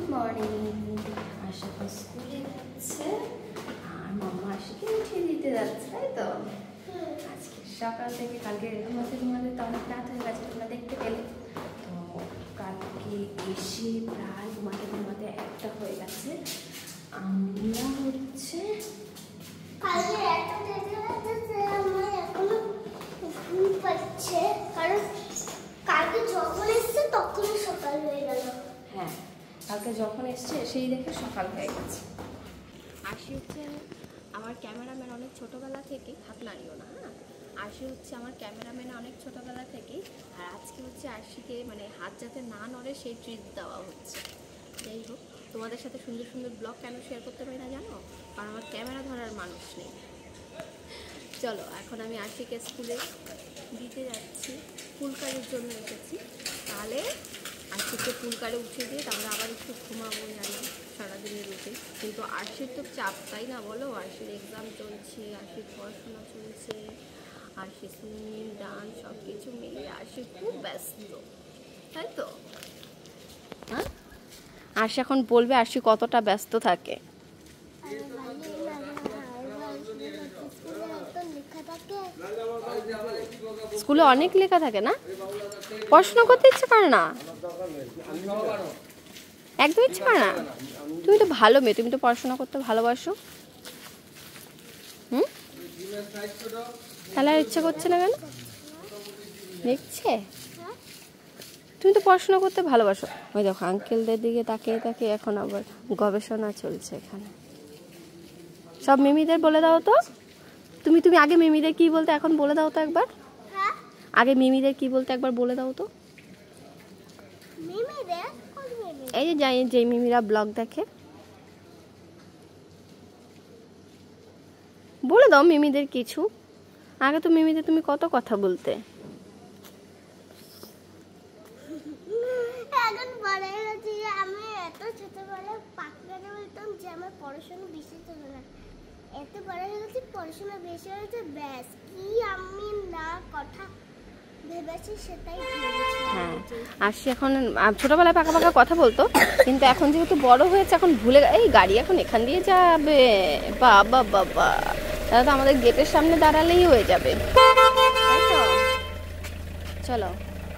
Morning. আশা এখন স্কুলে যাচ্ছে আর মাম্মা আশিকে উঠিয়ে দিতে যাচ্ছে, তাই তো? আজকে সকাল থেকে কালকে ঘুমাতে তো অনেক রাত হয়ে গেছে, তোমরা দেখতে পেলে। তো কালকে এসে প্রায় ঘুমাতে একটা হয়ে গেছে। আমরা হচ্ছে কালকে এত দেরি হয়েছে আমার এখনো ঘুম পাচ্ছে, কারণ কালকে যখন এসছে তখনই সকাল হয়ে গেল। হ্যাঁ, কালকে যখন এসছে সেই দেখে সকাল হয়ে গেছে। আশি হচ্ছে আমার ক্যামেরাম্যান অনেক ছোটোবেলা থেকেই, হাত নাড়িও না। হ্যাঁ, আশি হচ্ছে আমার ক্যামেরাম্যান অনেক ছোটোবেলা থেকেই, আর আজকে হচ্ছে আশিকে মানে হাত যাতে না নড়ে সেই ট্রিট দেওয়া হচ্ছে। যাই হোক, তোমাদের সাথে সুন্দর সুন্দর ব্লগ কেন শেয়ার করতে পারি না জানো? কারণ আমার ক্যামেরা ধরার মানুষ নেই। চলো এখন আমি আশিকে স্কুলে দিতে যাচ্ছি, ফুলকারির জন্য এসেছি। তাহলে আশিকে ফুলকারে উঠিয়ে দিয়ে আমরা আবার একটু ঘুমাবো, জানি সারাদিনের রুটিন। কিন্তু আশির তো চাপ, তাই না বলো? আশির এক্সাম চলছে, আশির পড়াশোনা চলছে, আশি সুইমিং ডান্স সব কিছু মিলিয়ে আশি খুব ব্যস্ত, তাই তো? হ্যাঁ, আশি এখন বলবে আশি কতটা ব্যস্ত থাকে। স্কুলে অনেক লেখা থাকে না, পড়াশোনা করতে ইচ্ছে করে না, একদম ইচ্ছে করে না। তুমি তো ভালো মেয়ে, তুমি তো পড়াশোনা করতে ভালোবাসো। তাহলে আর ইচ্ছে করছে না কেন? দেখছে তুমি তো পড়াশোনা করতে ভালোবাসো। ওই দেখো আঙ্কেলদের দিকে তাকিয়ে তাকিয়ে এখন আবার গবেষণা চলছে এখানে। সব মিমিদের বলে দাও তো, তুমি আগে মিমিদের কি বলতে এখন বলে দাও তো একবার। আগে মিমিদের কি বলতে একবার বলে দাও তো। এই যে যাই যে মিমিরা ব্লগ দেখে, বলে দাও মিমিদের কিছু। আগে তো মিমিদের তুমি কত কথা বলতে। এখন বড় হয়ে গেছি, আমি এত ছোটবেলায় পাকড়ানে বলতাম যে আমার পড়াশোনা বেশি ছিল না। এত বড় হয়ে গেছি, পড়াশোনা বেশি হয়েছে, ব্যাস কি আমি না কথা ভেবেছি সেটাই ভেবেছি। হ্যাঁ, আর সে এখন ছোটবেলায় পাকা পাকা কথা বলতো, কিন্তু এখন যেহেতু বড় হয়েছে এখন ভুলে এই গাড়ি এখন এখান দিয়ে যাবে। বাবা বাবা, তাহলে তো আমাদের গেটের সামনে দাঁড়ালেই হয়ে যাবে, তাই তো? চলো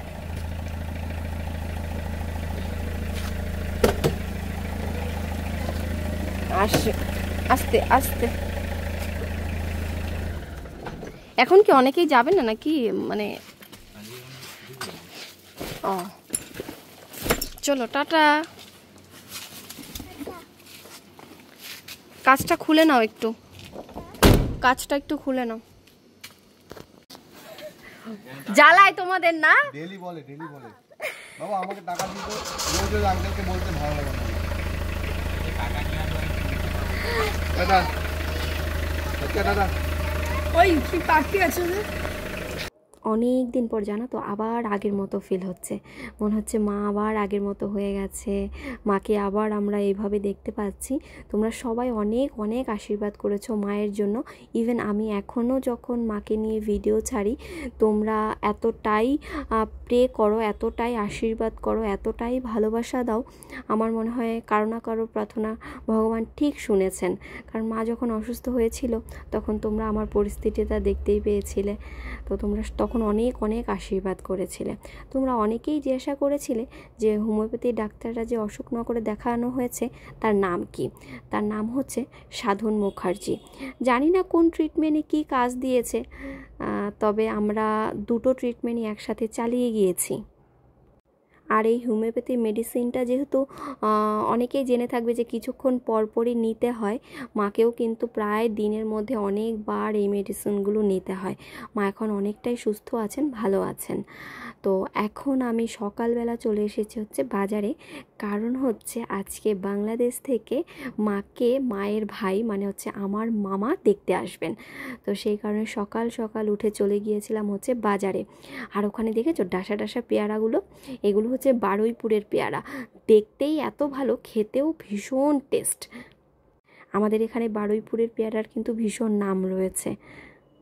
আস্তে আস্তে। এখন কি অনেকেই যাবে না নাকি, মানে? ও চলো টাটা। কাজটা খুলে নাও একটু, কাজটা একটু খুলে নাও। জ্বালায় তোমাদের না? ডেলি বলে বাবা আমাকে টাকা দিতে, রোজ রোজ আঙ্কেলকে বলতে ভালো লাগে না। দাদা দাদা ওই কি পাখি আছে না? অনেক দিন পর জানো তো আবার আগের মতো ফিল হচ্ছে, মনে হচ্ছে মা আবার আগের মতো হয়ে গেছে, মাকে আবার আমরা এইভাবে দেখতে পাচ্ছি। তোমরা সবাই অনেক অনেক আশীর্বাদ করেছো মায়ের জন্য। ইভেন আমি এখনও যখন মাকে নিয়ে ভিডিও ছাড়ি, তোমরা এতটাই প্রে করো, এতটাই আশীর্বাদ করো, এতটাই ভালোবাসা দাও। আমার মনে হয় কারো না কারো প্রার্থনা ভগবান ঠিক শুনেছেন। কারণ মা যখন অসুস্থ হয়েছিল তখন তোমরা আমার পরিস্থিতিটা দেখতেই পেয়েছিলে। তো তোমরা তখন অনেক অনেক আশীর্বাদ করেছিলে। তোমরা অনেকেই জিজ্ঞাসা করেছিলে যে হোমিওপ্যাথি ডাক্তাররা যে অশোকনগরে দেখানো হয়েছে তার নাম কি। তার নাম হচ্ছে সাধন মুখার্জি। জানি না কোন ট্রিটমেন্টে কী কাজ দিয়েছে, তবে আমরা দুটো ট্রিটমেন্টই একসাথে চালিয়ে গিয়েছি। আর এই হোমিওপ্যাথি মেডিসিনটা যেহেতু অনেকেই জেনে থাকবে যে কিছুক্ষণ পরপরই নিতে হয়, মাকেও কিন্তু প্রায় দিনের মধ্যে অনেকবার এই মেডিসিনগুলো নিতে হয়। মা এখন অনেকটাই সুস্থ আছেন, ভালো আছেন। তো এখন আমি সকালবেলা চলে এসেছি হচ্ছে বাজারে, কারণ হচ্ছে আজকে বাংলাদেশ থেকে মাকে মায়ের ভাই মানে হচ্ছে আমার মামা দেখতে আসবেন। তো সেই কারণে সকাল সকাল উঠে চলে গিয়েছিলাম হচ্ছে বাজারে। আর ওখানে দেখেছো ডাসা ডাসা পেয়ারাগুলো, এগুলো হচ্ছে বারুইপুরের পেয়ারা। দেখতেই এত ভালো, খেতেও ভীষণ টেস্ট। আমাদের এখানে বারুইপুরের পেয়ারার কিন্তু ভীষণ নাম রয়েছে।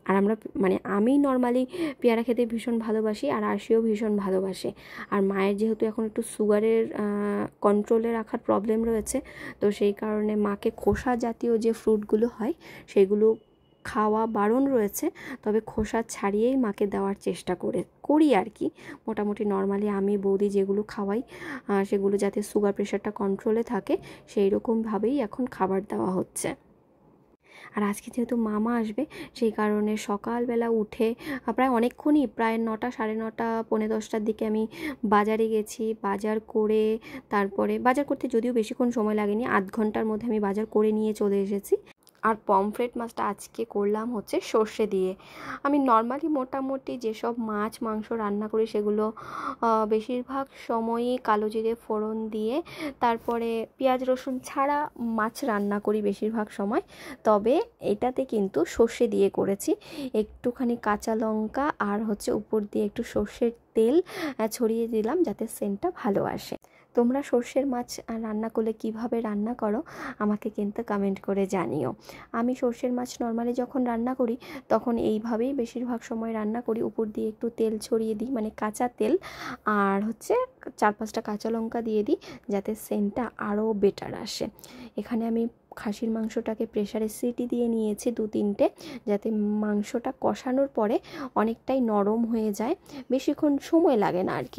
আর আমরা মানে আমি নর্মালি পেয়ারা খেতে ভীষণ ভালোবাসি, আর আরশিও ভীষণ ভালোবাসে। আর মায়ের যেহেতু এখন একটু সুগারের কন্ট্রোলে রাখার প্রবলেম রয়েছে, তো সেই কারণে মাকে খোসা জাতীয় যে ফ্রুটগুলো হয় সেগুলো খাওয়া বারণ রয়েছে, তবে খোসা ছাড়িয়েই মাকে দেওয়ার চেষ্টা করি আর কি। মোটামুটি নর্মালি আমি বৌদি যেগুলো খাওয়াই সেগুলো যাতে সুগার প্রেশারটা কন্ট্রোলে থাকে সেই রকমভাবেই এখন খাবার দেওয়া হচ্ছে। আর আজকে যেহেতু মামা আসবে সেই কারণে সকালবেলা উঠে প্রায় অনেকক্ষণই, প্রায় 9টা, 9:30, 9:45টার দিকে আমি বাজারে গেছি। বাজার করে তারপরে বাজার করতে যদিও বেশিক্ষণ সময় লাগেনি, আধ ঘন্টার মধ্যে আমি বাজার করে নিয়ে চলে এসেছি। আর পমফ্রেট মাছটা আজকে করলাম হচ্ছে সর্ষে দিয়ে। আমি নর্মালি মোটামুটি যেসব মাছ মাংস রান্না করি সেগুলো বেশিরভাগ সময়ই কালো জিরে ফোড়ন দিয়ে তারপরে পেঁয়াজ রসুন ছাড়া মাছ রান্না করি বেশিরভাগ সময়। তবে এটাতে কিন্তু সর্ষে দিয়ে করেছি, একটুখানি কাঁচা লঙ্কা আর হচ্ছে উপর দিয়ে একটু সর্ষের তেল ছড়িয়ে দিলাম যাতে সেন্টটা ভালো আসে। তোমরা সর্ষের মাছ রান্না করলে কিভাবে রান্না করো আমাকে কিন্তু কমেন্ট করে জানিও। আমি সর্ষের মাছ নর্মালি যখন রান্না করি তখন এইভাবেই বেশিরভাগ সময় রান্না করি, উপর দিয়ে একটু তেল ছড়িয়ে দিই, মানে কাঁচা তেল, আর হচ্ছে 4-5টা কাঁচা লঙ্কা দিয়ে দিই যাতে সেন্টটা আরও বেটার আসে। এখানে আমি খাসির মাংসটাকে প্রেসারে সিটি দিয়ে নিয়েছি 2-3টে, যাতে মাংসটা কষানোর পরে অনেকটাই নরম হয়ে যায়, বেশিক্ষণ সময় লাগে না আর কি।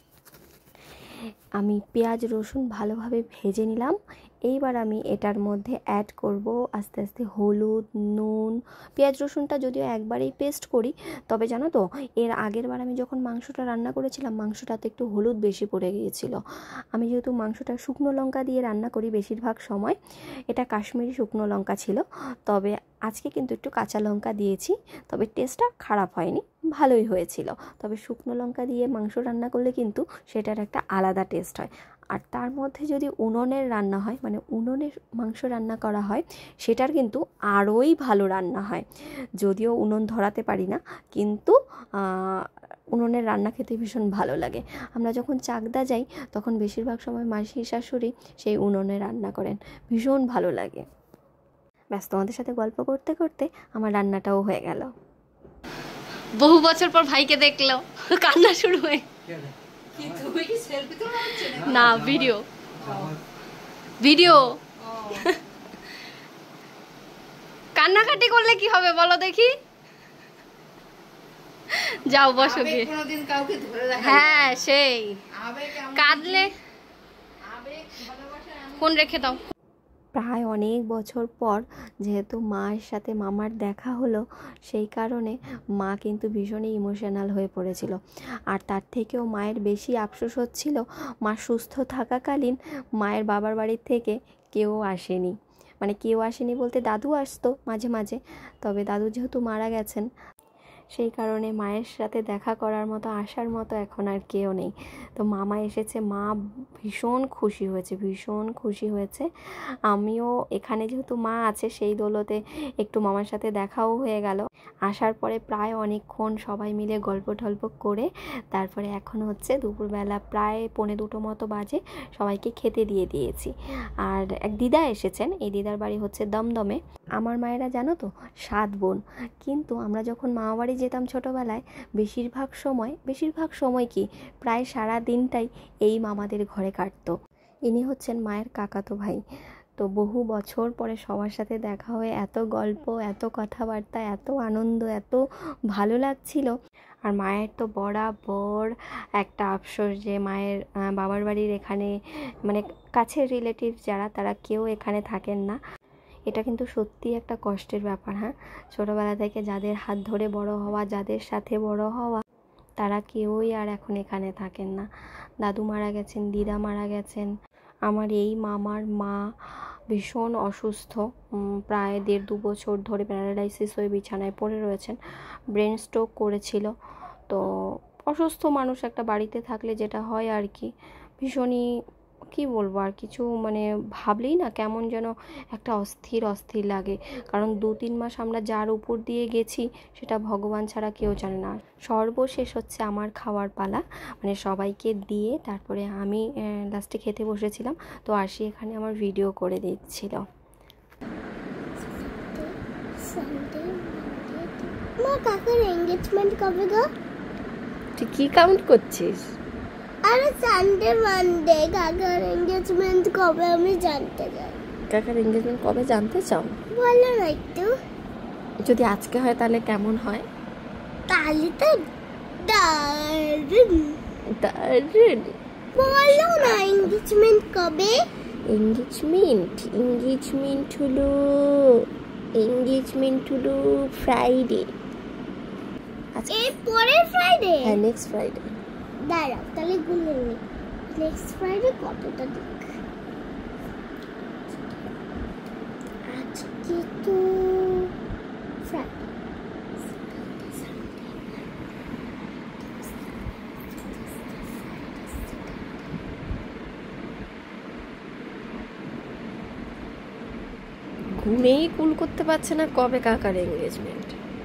আমি পেঁয়াজ রসুন ভালোভাবে ভেজে নিলাম। এইবার আমি এটার মধ্যে অ্যাড করব আস্তে আস্তে হলুদ, নুন। পেঁয়াজ রসুনটা যদিও একবারেই পেস্ট করি, তবে জানো তো এর আগের বার আমি যখন মাংসটা রান্না করেছিলাম মাংসটাতে একটু হলুদ বেশি পড়ে গিয়েছিল। আমি যেহেতু মাংসটা শুকনো লঙ্কা দিয়ে রান্না করি বেশিরভাগ সময়, এটা কাশ্মীরি শুকনো লঙ্কা ছিল, তবে আজকে কিন্তু একটু কাঁচা লঙ্কা দিয়েছি, তবে টেস্টটা খারাপ হয়নি, ভালোই হয়েছিল। তবে শুকনো লঙ্কা দিয়ে মাংস রান্না করলে কিন্তু সেটার একটা আলাদা টেস্ট হয়। আর তার মধ্যে যদি উনুনের রান্না হয়, মানে উনুনের মাংস রান্না করা হয়, সেটার কিন্তু আরোই ভালো রান্না হয়। যদিও উনুন ধরাতে পারি না, কিন্তু উনুনের রান্না খেতে ভীষণ ভালো লাগে। আমরা যখন চাকদা যাই তখন বেশিরভাগ সময় মাসি শাশুড়ি সেই উনুনে রান্না করেন, ভীষণ ভালো লাগে। ব্যাস, তোমাদের সাথে গল্প করতে করতে আমার রান্নাটাও হয়ে গেল। বহু বছর পর ভাইকে দেখলো, কান্না শুরু হয়ে না, ভিডিও কান্নাকাটি করলে কি হবে বলো দেখি? যাও বসো গিয়ে। হ্যাঁ সেই কাঁদলে ফোন রেখে দাও। প্রায় অনেক বছর পর যেহেতু মায়ের সাথে মামার দেখা হলো, সেই কারণে মা কিন্তু ভীষণই ইমোশনাল হয়ে পড়েছিল। আর তার থেকেও মায়ের বেশি আফসোস হচ্ছিল মা সুস্থ থাকাকালীন মায়ের বাবার বাড়ির থেকে কেউ আসেনি। মানে কেউ আসেনি বলতে দাদু আসতো মাঝে মাঝে, তবে দাদু যেহেতু মারা গেছেন সেই কারণে মায়ের সাথে দেখা করার মতো আসার মতো এখন আর কেউ নেই। তো মামা এসেছে, মা ভীষণ খুশি হয়েছে। আমিও এখানে যেহেতু মা আছে সেই দৌলতে একটু মামার সাথে দেখাও হয়ে গেল। আসার পরে প্রায় অনেকক্ষণ সবাই মিলে গল্প টল্প করে তারপরে এখন হচ্ছে দুপুরবেলা প্রায় 1:45 মতো বাজে, সবাইকে খেতে দিয়ে দিয়েছি। আর এক দিদা এসেছেন, এই দিদার বাড়ি হচ্ছে দমদমে। আমার মায়েরা জানো তো 7 বোন, কিন্তু আমরা যখন মামা বাড়ি যেতাম ছোটোবেলায় বেশিরভাগ সময় কি প্রায় সারা দিনটাই এই মামাদের ঘরে কাটতো। ইনি হচ্ছেন মায়ের কাকাতো ভাই। তো বহু বছর পরে সবার সাথে দেখা হয়ে এত গল্প, এত কথাবার্তা, এত আনন্দ, এত ভালো লাগছিল। আর মায়ের তো বরাবর একটা আফসোস যে মায়ের বাবার বাড়ির এখানে মানে কাছের রিলেটিভ যারা তারা কেউ এখানে থাকেন না। এটা কিন্তু সত্যি একটা কষ্টের ব্যাপার। হ্যাঁ, ছোটোবেলা থেকে যাদের হাত ধরে বড় হওয়া, যাদের সাথে বড় হওয়া, তারা কেউই আর এখন এখানে থাকেন না। দাদু মারা গেছেন, দিদা মারা গেছেন। আমার এই মামার মা ভীষণ অসুস্থ, প্রায় 1.5-2 বছর ধরে প্যারালাইসিস হয়ে বিছানায় পড়ে রয়েছেন। ব্রেন স্ট্রোক করেছিল। তো অসুস্থ মানুষ একটা বাড়িতে থাকলে যেটা হয় আর কি, ভীষণই কী বলবো আর কিছু মানে ভাবলেই না কেমন যেন একটা অস্থির লাগে। কারণ 2-3 মাস আমরা যার উপর দিয়ে গেছি সেটা ভগবান ছাড়া কেউ জানে না। সর্বশেষ হচ্ছে আমার খাওয়ার পালা, মানে সবাইকে দিয়ে তারপরে আমি লাস্টে খেতে বসেছিলাম। তো আসি এখানে আমার ভিডিও করে দিচ্ছিল। Sunday, Monday, মা কাকার এঙ্গেজমেন্ট কবে গো? তুই কি কাউন্ট করছিস? আরে সানডে মানডে কাকার এঙ্গেজমেন্ট কবে আমি জানতে চাই। কাকার এঙ্গেজমেন্ট কবে জানতে চাও? বলো না একটু। যদি আজকে হয় তাহলে কেমন হয়? তাহলে তো দারুণ। দারুণ। বলো না এঙ্গেজমেন্ট কবে? এঙ্গেজমেন্ট হলো ফ্রাইডে। এর পরের ফ্রাইডে? হ্যাঁ, নেক্সট ফ্রাইডে। দাঁড়াও তাহলে গুনে নি। নেক্সট ফ্রাইডে কতটা দিক? আজকে তো ফ্রাইডে। ঘুমেই কুল করতে পারছে না কবে কাকার এঙ্গেজমেন্ট।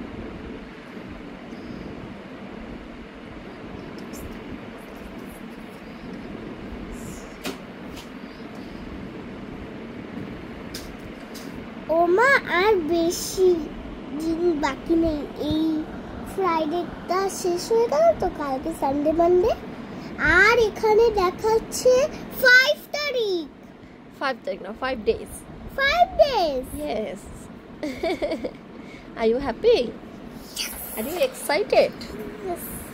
ওমা আর বেশি দিন বাকি নেই, এই ফ্রাইডেটা শেষ হয়ে গেল তো, কালকে সানডে মানডে। আর এখানে দেখাচ্ছে 5 তারিখ। 5 তারিখ না, 5 days. 5 days. Yes. Are you happy? Are you excited? Yes.